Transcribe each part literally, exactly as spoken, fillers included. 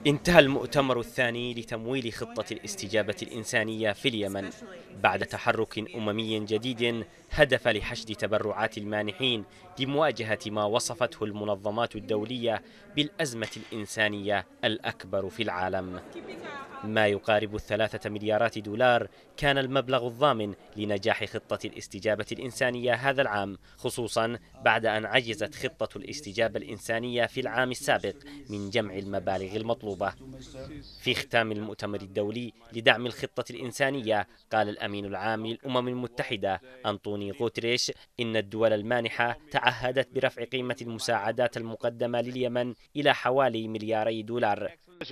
انتهى المؤتمر الثاني لتمويل خطة الاستجابة الإنسانية في اليمن بعد تحرك أممي جديد هدف لحشد تبرعات المانحين لمواجهة ما وصفته المنظمات الدولية بالأزمة الإنسانية الأكبر في العالم. ما يقارب الثلاثة مليارات دولار كان المبلغ الضامن لنجاح خطة الاستجابة الإنسانية هذا العام، خصوصا بعد أن عجزت خطة الاستجابة الإنسانية في العام السابق من جمع المبالغ المطلوبة. في ختام المؤتمر الدولي لدعم الخطة الإنسانية قال الأمين العام للأمم المتحدة أنطوني غوتريش إن الدول المانحة تعهدت برفع قيمة المساعدات المقدمة لليمن إلى حوالي ملياري دولار،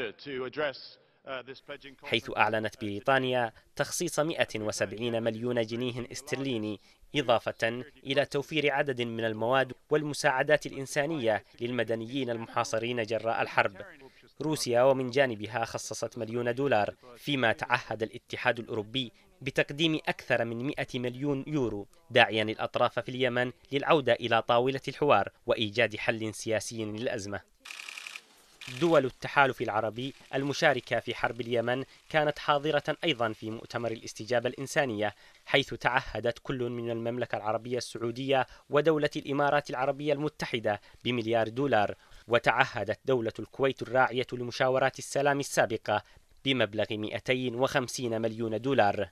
حيث أعلنت بريطانيا تخصيص مئة وسبعين مليون جنيه استرليني، إضافة إلى توفير عدد من المواد والمساعدات الإنسانية للمدنيين المحاصرين جراء الحرب. روسيا ومن جانبها خصصت مليون دولار، فيما تعهد الاتحاد الأوروبي بتقديم أكثر من مئة مليون يورو، داعيا الأطراف في اليمن للعودة إلى طاولة الحوار وإيجاد حل سياسي للأزمة. دول التحالف العربي المشاركة في حرب اليمن كانت حاضرة أيضا في مؤتمر الاستجابة الإنسانية، حيث تعهدت كل من المملكة العربية السعودية ودولة الإمارات العربية المتحدة بمليار دولار، وتعهدت دولة الكويت الراعية لمشاورات السلام السابقة بمبلغ مئتين وخمسين مليون دولار.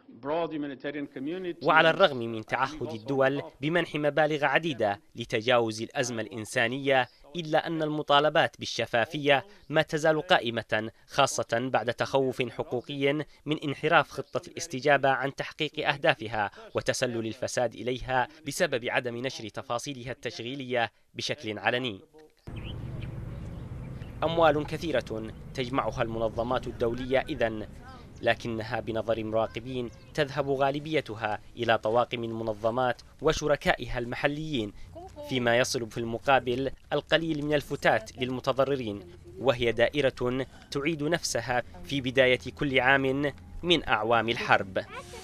وعلى الرغم من تعهد الدول بمنح مبالغ عديدة لتجاوز الأزمة الإنسانية، إلا أن المطالبات بالشفافية ما تزال قائمة، خاصة بعد تخوف حقوقي من انحراف خطة الاستجابة عن تحقيق أهدافها وتسلل الفساد إليها بسبب عدم نشر تفاصيلها التشغيلية بشكل علني. أموال كثيرة تجمعها المنظمات الدولية إذن، لكنها بنظر المراقبين تذهب غالبيتها إلى طواقم المنظمات وشركائها المحليين، فيما يصل في المقابل القليل من الفتات للمتضررين، وهي دائرة تعيد نفسها في بداية كل عام من أعوام الحرب.